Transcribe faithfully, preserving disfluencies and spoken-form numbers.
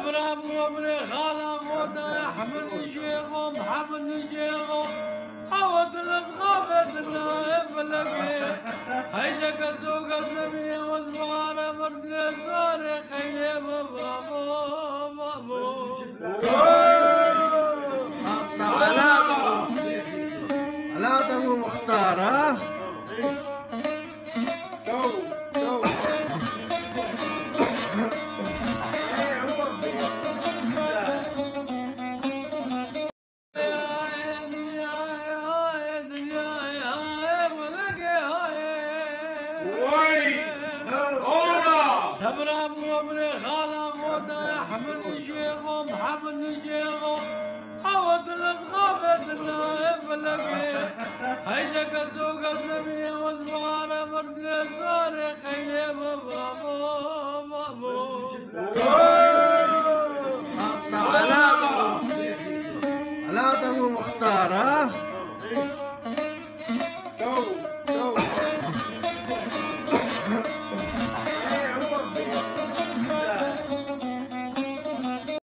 تبرم وبري خالق ودا يحمل شيخو محمد شيخو عوض الاسقافة النائب بلقي هيدك السوق السبيل وزبارة مرد صاري خيلي بابو بابو لا ابو مختار ها تبرم وبري خالق ودا يحمل شيخو محمد شيخو عوض الاسقافة النائب بلقي هيدك السوق السبيل وزبارة مرد صاري خيلي بابو بابو لا ابو مختار ها